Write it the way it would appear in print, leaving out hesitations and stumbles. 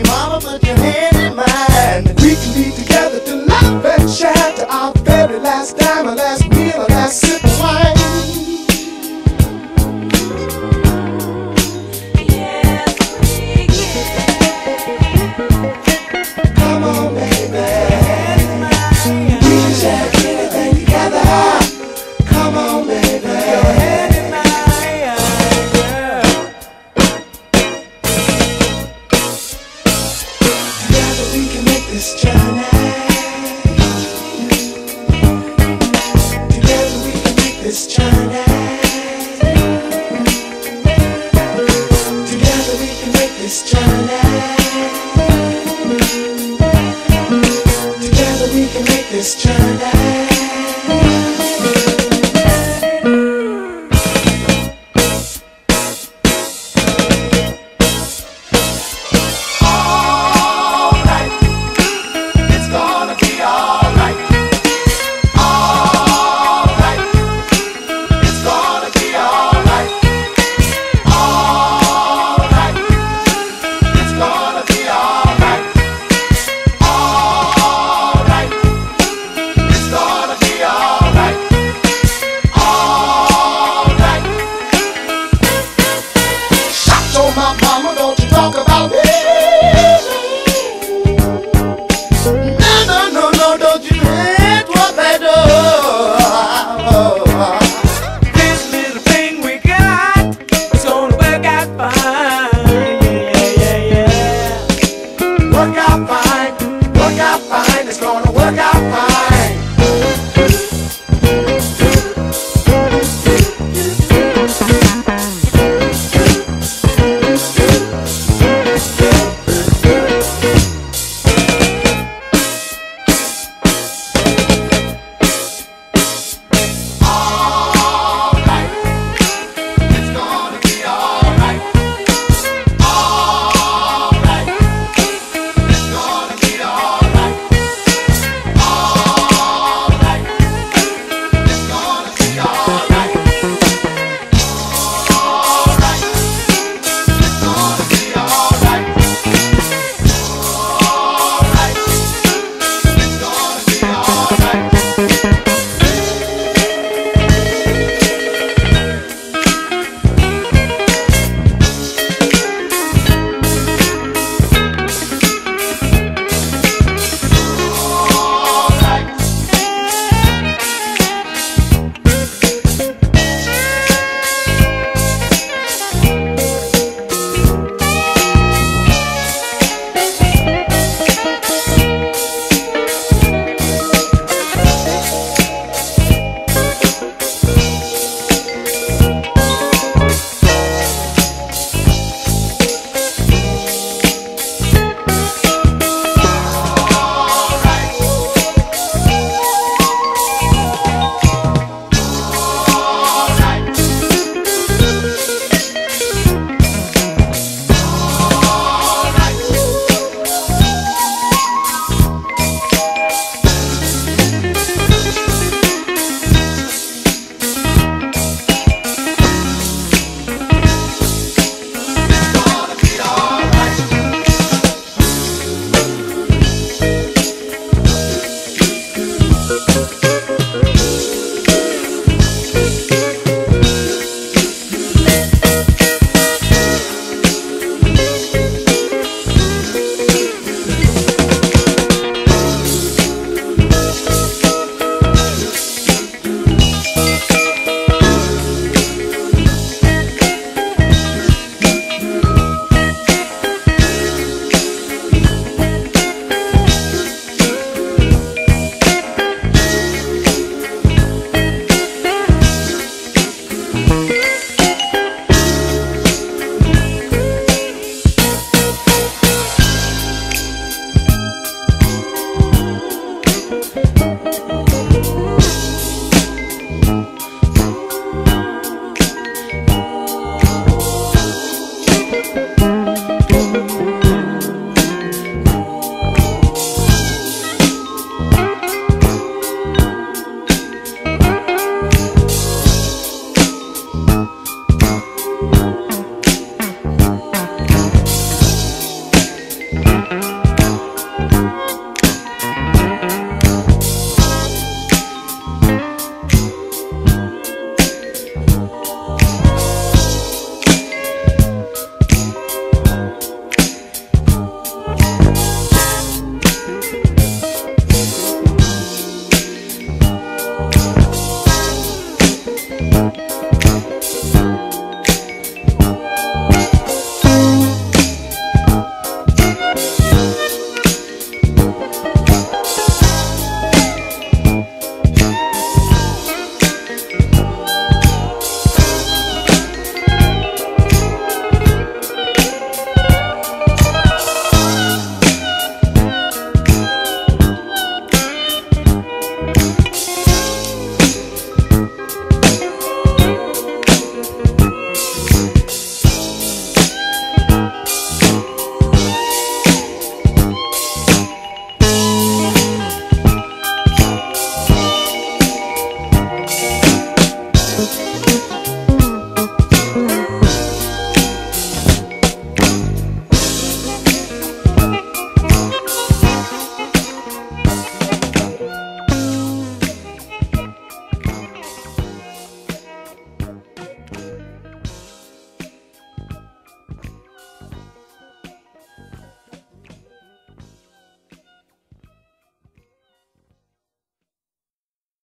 mama, put your hand in mine. We can be together to laugh and shout to our very last time, our last meal, our last sip of wine. This journey. Together we can make this journey. Together we can make this journey. Together we can make this journey. Mama, don't you talk about me. No, don't you hate what they do. This little thing we got is gonna work out fine. Yeah. Work out fine, it's gonna work out fine.